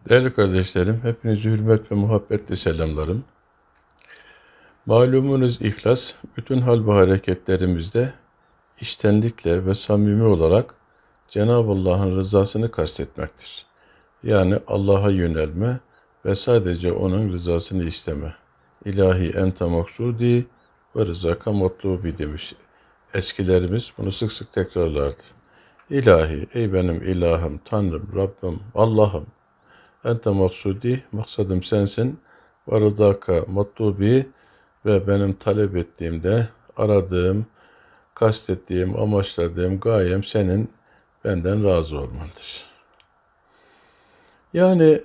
Değerli kardeşlerim, hepinizi hürmet ve muhabbetle selamlarım. Malumunuz ihlas, bütün hal ve hareketlerimizde içtenlikle ve samimi olarak Cenab-ı Allah'ın rızasını kastetmektir. Yani Allah'a yönelme ve sadece O'nun rızasını isteme. İlahi ente maksudi ve rızaka matlubi demiş. Eskilerimiz bunu sık sık tekrarlardı. İlahi, ey benim ilahım, Tanrım, Rabbim, Allah'ım. Ente maksudi, maksadım sensin. Ve rızaka matlubi ve benim talep ettiğimde, aradığım, kastettiğim, amaçladığım gayem senin benden razı olmandır. Yani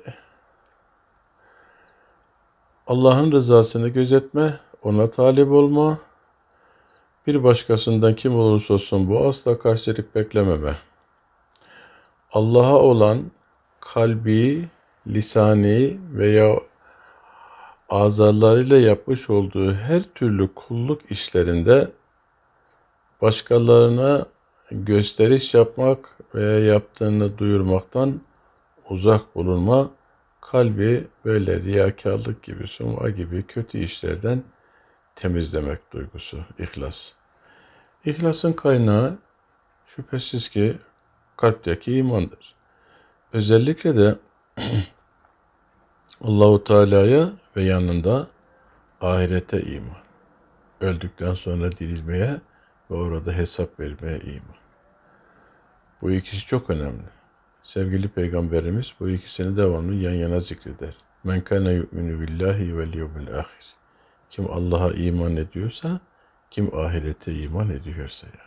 Allah'ın rızasını gözetme, ona talip olma, bir başkasından kim olursa olsun bu asla karşılık beklememe. Allah'a olan kalbi, lisani veya azalarıyla yapmış olduğu her türlü kulluk işlerinde başkalarına gösteriş yapmak veya yaptığını duyurmaktan uzak bulunma, kalbi böyle riyakarlık gibi, sum'a gibi kötü işlerden temizlemek duygusu, ihlas. İhlasın kaynağı şüphesiz ki kalpteki imandır. Özellikle de Allahu Teala'ya ve yanında ahirete iman. Öldükten sonra dirilmeye ve orada hesap vermeye iman. Bu ikisi çok önemli. Sevgili Peygamberimiz bu ikisini devamlı yan yana zikreder. Men kana yu'minu billahi vel yevmil ahir. Kim Allah'a iman ediyorsa, kim ahirete iman ediyorsa ya.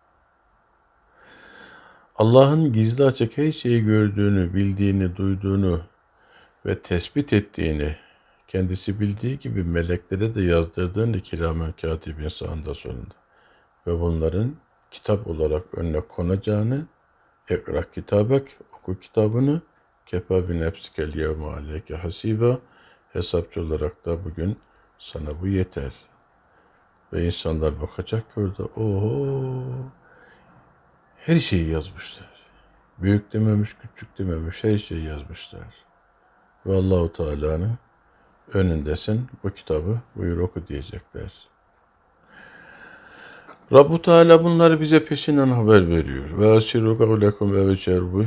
Allah'ın gizli açık her şeyi gördüğünü, bildiğini, duyduğunu ve tespit ettiğini, kendisi bildiği gibi meleklere de yazdırdığını kiramen katibin sağında sonunda ve bunların kitap olarak önüne konacağını, ekra kitabek, oku kitabını, kefa bi nefsikel yevme aleyke hasiba, hesapçı olarak da bugün sana bu yeter. Ve insanlar bakacak ki orada, oho, her şeyi yazmışlar. Büyük dememiş, küçük dememiş, her şeyi yazmışlar. Ve Allahu Teala'nın önündesin, bu kitabı buyur oku diyecekler. Rabbu Teala bunları bize peşinden haber veriyor. Ve asiru kavlekum ve cerbu.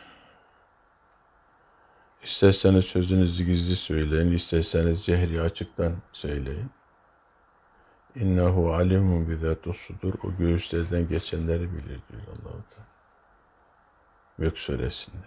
İsterseniz sözünüzü gizli söyleyin, isterseniz cehri açıktan söyleyin. İnnehu alimun bizatus sudur. O göğüslerden geçenleri bilir diyor Allah-u Teala. Mülk suresinde.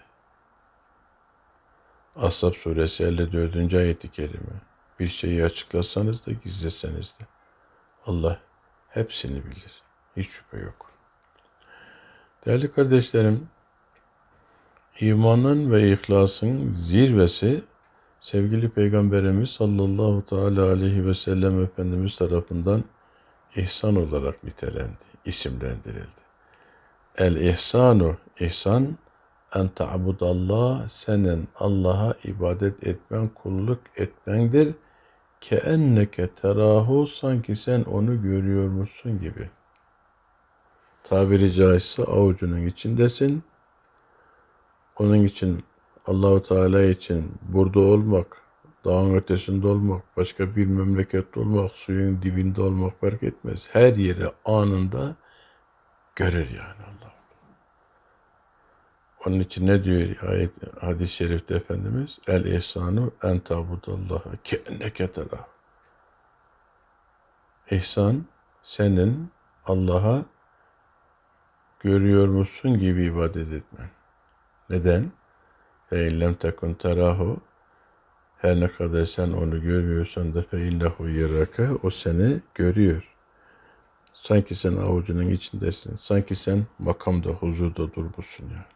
Ashab suresi 54. ayet-i kerime. Bir şeyi açıklasanız da gizleseniz de Allah hepsini bilir. Hiç şüphe yok. Değerli kardeşlerim, imanın ve ihlasın zirvesi sevgili Peygamberimiz sallallahu teala aleyhi ve sellem Efendimiz tarafından ihsan olarak nitelendi, isimlendirildi. El ihsanu, ihsan, en ta'budallah, senin Allah'a ibadet etmen, kulluk etmendir. Keenneke terahu, sanki sen onu görüyormuşsun gibi. Tabiri caizse avucunun içindesin. Onun için Allahu Teala için burada olmak, dağın ötesinde olmak, başka bir memlekette olmak, suyun dibinde olmak fark etmez. Her yeri anında görür yani Allah. Onun için ne diyor ayet, hadis-i şerifte Efendimiz? El ihsanu en tabudallaha keenneke terah. İhsan, senin Allah'a görüyormuşsun gibi ibadet etmen. Neden? Fe illem tekun terahu, her ne kadar sen onu görmüyorsan da fe innehu yerake, o seni görüyor. Sanki sen avucunun içindesin. Sanki sen makamda, huzurda durmuşsun yani.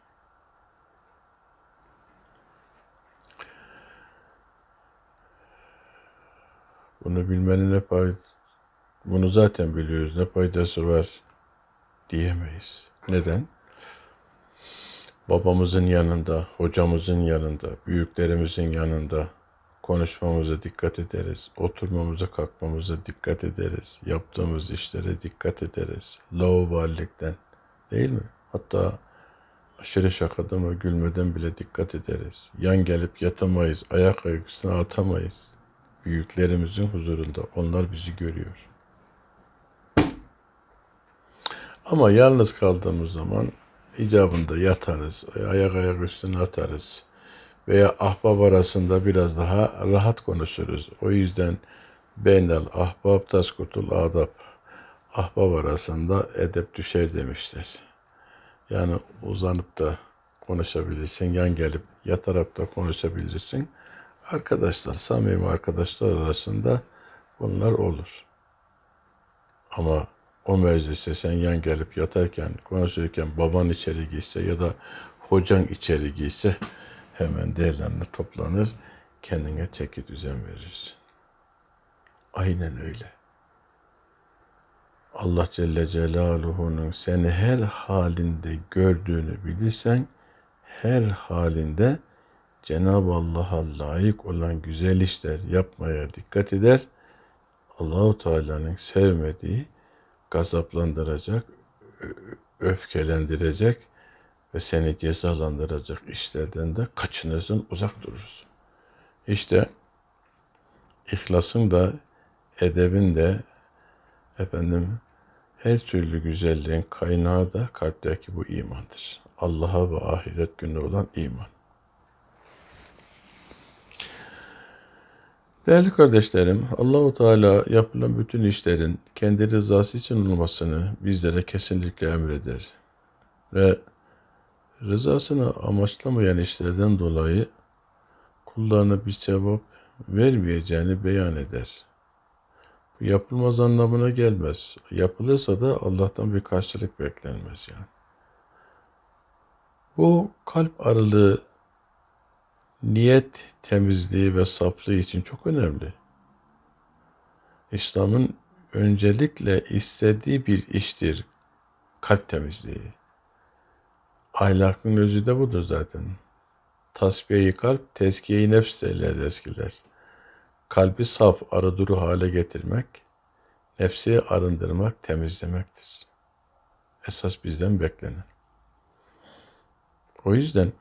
Bunu bilmenin ne faydası, bunu zaten biliyoruz. Ne faydası var diyemeyiz. Neden? Babamızın yanında, hocamızın yanında, büyüklerimizin yanında konuşmamıza dikkat ederiz. Oturmamıza, kalkmamıza dikkat ederiz. Yaptığımız işlere dikkat ederiz. Laubalilikten, değil mi? Hatta Aşırı şakada mı gülmeden bile dikkat ederiz. Yan gelip yatamayız, ayak ayaküstüne atamayız. Büyüklerimizin huzurunda onlar bizi görüyor. Ama yalnız kaldığımız zaman icabında yatarız, ayak üstüne atarız. Veya ahbap arasında biraz daha rahat konuşuruz. O yüzden beynel ahbap taskutul adab. Ahbap arasında edep düşer demişler. Yani uzanıp da konuşabilirsin, yan gelip yatarak da konuşabilirsin. Arkadaşlar, samimi arkadaşlar arasında bunlar olur. Ama o mecliste sen yan gelip yatarken, konuşurken baban içeri girse ya da hocan içeri girse hemen değerlenir, toplanır, kendine çeki düzen verirsin. Aynen öyle. Allah Celle Celaluhu'nun seni her halinde gördüğünü bilirsen, her halinde Cenab-ı Allah'a layık olan güzel işler yapmaya dikkat eder. Allahu Teala'nın sevmediği, gazaplandıracak, öfkelendirecek ve seni cezalandıracak işlerden de kaçınırsın, uzak durursun. İşte ihlasın da, edebin de, her türlü güzelliğin kaynağı da kalpteki bu imandır. Allah'a ve ahiret günü olan iman. Değerli kardeşlerim, Allahu Teala yapılan bütün işlerin kendi rızası için olmasını bizlere kesinlikle emreder. Ve rızasını amaçlamayan işlerden dolayı kullarına bir sevap vermeyeceğini beyan eder. Bu yapılmaz anlamına gelmez. Yapılırsa da Allah'tan bir karşılık beklenmez yani. Bu kalp arılığı, niyet temizliği ve saflığı için çok önemli. İslam'ın öncelikle istediği bir iştir kalp temizliği. Ahlakın özü de budur zaten. Tasfiye-i kalp, tezkiye-i nefs derler eskiler. Kalbi saf, arıduru hale getirmek, nefsi arındırmak, temizlemektir. Esas bizden beklenen. O yüzden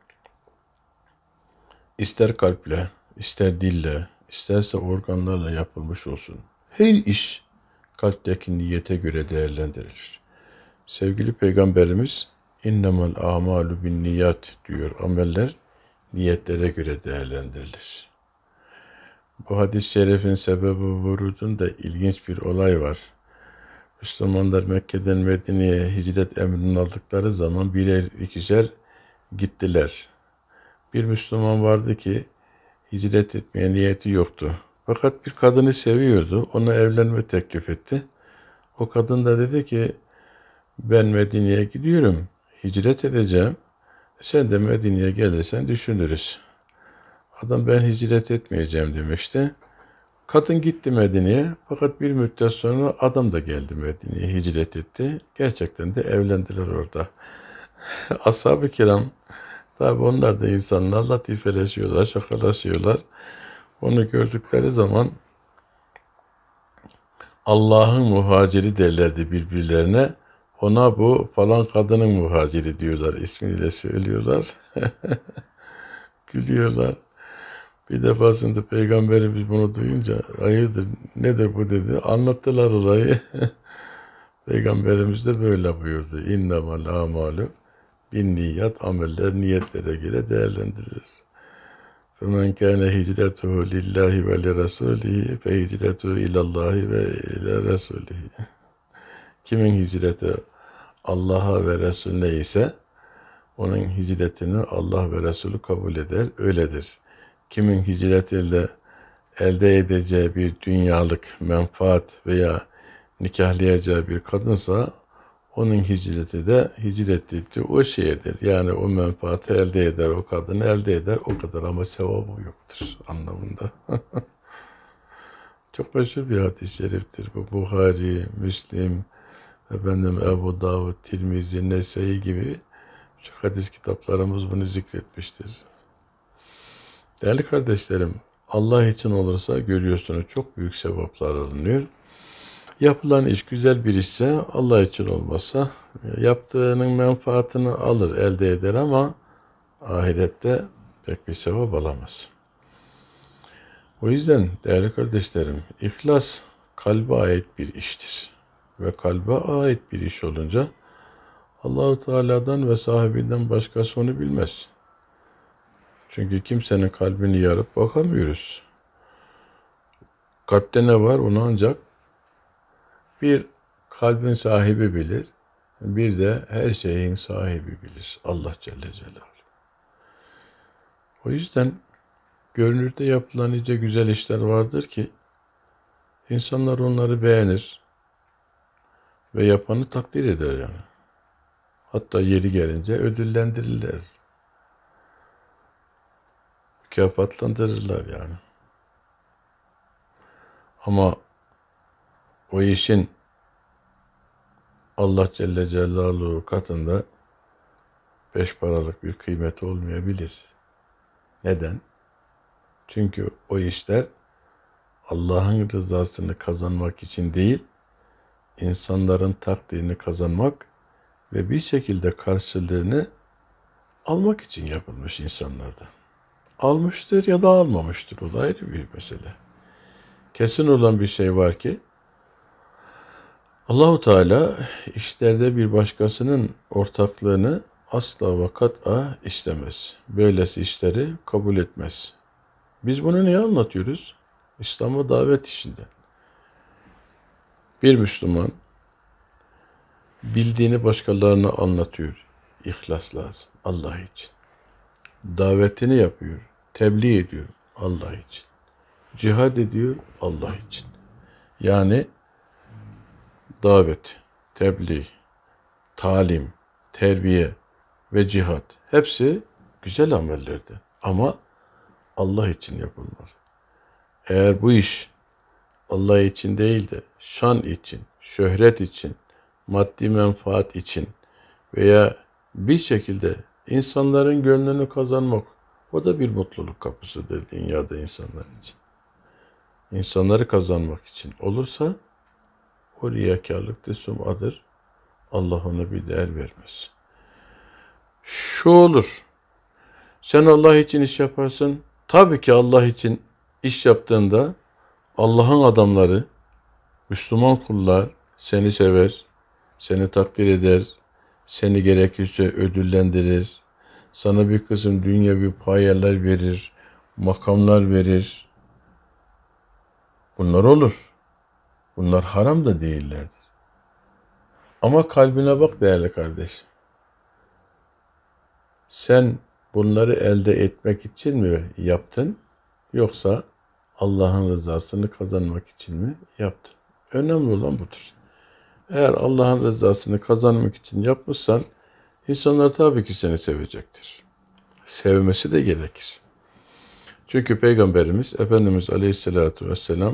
ister kalple, ister dille, isterse organlarla yapılmış olsun, her iş kalpteki niyete göre değerlendirilir. Sevgili Peygamberimiz innemel a'malu bin niyat diyor. Ameller niyetlere göre değerlendirilir. Bu hadis-i şerifin sebebi vurudunda ilginç bir olay var. Müslümanlar Mekke'den Medine'ye hicret emrini aldıkları zaman birer ikişer gittiler. Bir Müslüman vardı ki hicret etmeye niyeti yoktu. Fakat bir kadını seviyordu. Ona evlenme teklif etti. O kadın da dedi ki ben Medine'ye gidiyorum. Hicret edeceğim. Sen de Medine'ye gelirsen düşünürüz. Adam ben hicret etmeyeceğim demişti. Kadın gitti Medine'ye. Fakat bir müddet sonra adam da geldi Medine'ye, hicret etti. Gerçekten de evlendiler orada. Ashab-ı kiram, tabi onlar da insanlar, latifeleşiyorlar, şakalaşıyorlar. Onu gördükleri zaman Allah'ın muhaciri derlerdi birbirlerine. Ona bu falan kadının muhaciri diyorlar. İsmiyle söylüyorlar. Gülüyorlar. Bir defasında Peygamberimiz bunu duyunca hayırdır nedir bu dedi. Anlattılar olayı. Peygamberimiz de böyle buyurdu. İnnemal a'malu bin niyat, ameller niyetlere göre değerlendirilir. فَمَنْ كَانَ هِجْرَتُهُ لِلّٰهِ وَلِرَسُولِهِ فَهِجْرَتُهُ اِلَى اللّٰهِ وَاِلَى رَسُولِهِ. Kimin hicreti Allah'a ve Resulüne ise onun hicretini Allah ve Resulü kabul eder, öyledir. Kimin hicretiyle elde edeceği bir dünyalık menfaat veya nikahlayacağı bir kadınsa onun hicreti de hicret ettiği o şeydir. Yani o menfaati elde eder, o kadını elde eder, o kadar ama sevabı yoktur anlamında. Çok meşhur bir hadis-i şeriftir bu. Buhari, Müslim, Ebu Davud, Tirmizi, Nesai gibi çok hadis kitaplarımız bunu zikretmiştir. Değerli kardeşlerim, Allah için olursa görüyorsunuz çok büyük sevaplar alınıyor. Yapılan iş güzel bir işse Allah için olmazsa Yaptığının menfaatini alır, elde eder ama ahirette pek bir sevap alamaz. O yüzden değerli kardeşlerim, ihlas kalbe ait bir iştir. Ve kalbe ait bir iş olunca Allahu Teala'dan ve sahibinden başkası onu bilmez. Çünkü kimsenin kalbini yarıp bakamıyoruz. Kalpte ne var onu ancak bir kalbin sahibi bilir, bir de her şeyin sahibi bilir. Allah Celle Celaluhu. O yüzden görünürde yapılan nice güzel işler vardır ki insanlar onları beğenir ve yapanı takdir eder yani. Hatta yeri gelince ödüllendirirler. Mükafatlandırırlar yani. Ama o işin Allah Celle Celaluhu katında 5 paralık bir kıymeti olmayabilir. Neden? Çünkü o işler Allah'ın rızasını kazanmak için değil, insanların takdirini kazanmak ve bir şekilde karşılığını almak için yapılmış insanlardan. Almıştır ya da almamıştır. O da ayrı bir mesele. Kesin olan bir şey var ki Allahu Teala işlerde bir başkasının ortaklığını asla ve kat'a istemez. Böylesi işleri kabul etmez. Biz bunu niye anlatıyoruz? İslam'a davet işinde. Bir Müslüman bildiğini başkalarına anlatıyor. İhlas lazım Allah için. Davetini yapıyor, tebliğ ediyor Allah için. Cihad ediyor Allah için. Yani davet, tebliğ, talim, terbiye ve cihat hepsi güzel amellerdi. Ama Allah için yapılmalı. Eğer bu iş Allah için değil de şan için, şöhret için, maddi menfaat için veya bir şekilde insanların gönlünü kazanmak, o da bir mutluluk kapısıdır dünyada insanlar için. İnsanları kazanmak için olursa o riyakarlıktır, sum'adır. Allah ona bir değer vermez. Şu olur, sen Allah için iş yaparsın. Tabii ki Allah için iş yaptığında Allah'ın adamları, Müslüman kullar seni sever, seni takdir eder, seni gerekirse ödüllendirir, sana bir kısım dünyevi payeler verir, makamlar verir. Bunlar olur. Bunlar haram da değillerdir. Ama kalbine bak değerli kardeş. Sen bunları elde etmek için mi yaptın? Yoksa Allah'ın rızasını kazanmak için mi yaptın? Önemli olan budur. Eğer Allah'ın rızasını kazanmak için yapmışsan, insanlar tabii ki seni sevecektir. Sevmesi de gerekir. Çünkü Peygamberimiz Efendimiz Aleyhisselatü Vesselam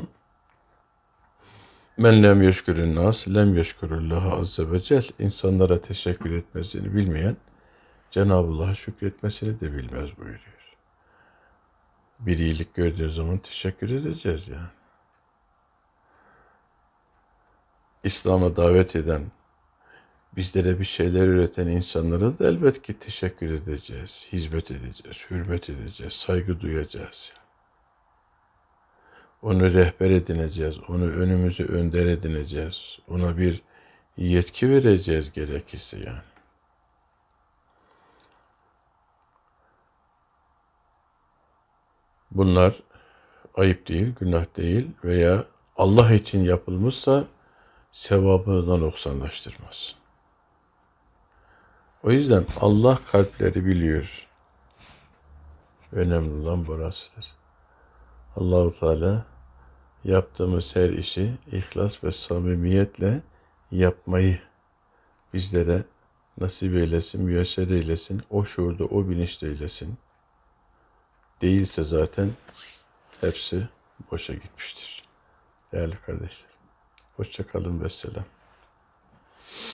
men lem yeşkürün nas lem yeşkürüllaha azze ve cel, insanlara teşekkür etmesini bilmeyen Cenab-ı Allah'a şükretmesini de bilmez buyuruyor. Bir iyilik gördüğü zaman teşekkür edeceğiz yani. İslam'a davet eden, bizlere bir şeyler üreten insanlara da elbet ki teşekkür edeceğiz, hizmet edeceğiz, hürmet edeceğiz, saygı duyacağız. Onu rehber edineceğiz, onu önümüze önder edineceğiz, ona bir yetki vereceğiz gerekirse yani. Bunlar ayıp değil, günah değil veya Allah için yapılmışsa sevabını noksanlaştırmaz. O yüzden Allah kalpleri biliyor. Önemli olan burasıdır. Allah-u Teala yaptığımız her işi ihlas ve samimiyetle yapmayı bizlere nasip eylesin, müyesser eylesin, o şuurda, o bilinçle eylesin. Değilse zaten hepsi boşa gitmiştir. Değerli kardeşler, hoşça kalın ve selam.